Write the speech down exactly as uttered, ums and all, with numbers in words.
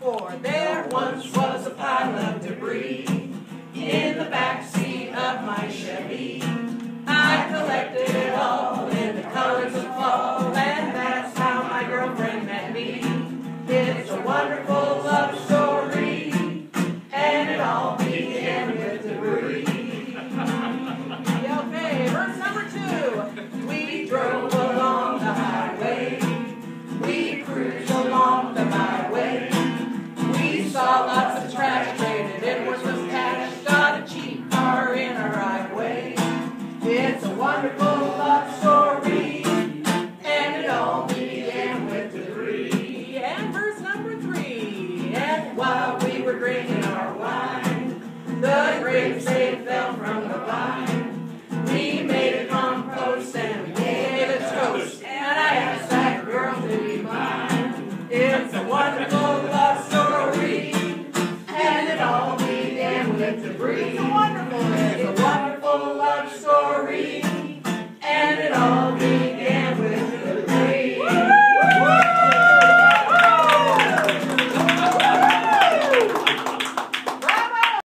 four. There once was a pile of debris in the backseat of my Chevy. I collected it all in the colors of fall, and that's how my girlfriend met me. It's a wonderful love story, and it all began with debris. Okay, verse number two. We drove along the highway. We cruised along the byway. We saw lots of trash traded. It was with cash. Got a cheap car in a right way. It's a wonderful love story, and it all began with debris. And verse number three. And while we were drinking our wine, the grapes they fell from the vine. We made a compost and we gave it a toast, and I asked that girl to be mine. It's a wonderful love story, and it all began with debris. It's a wonderful, it's a wonderful love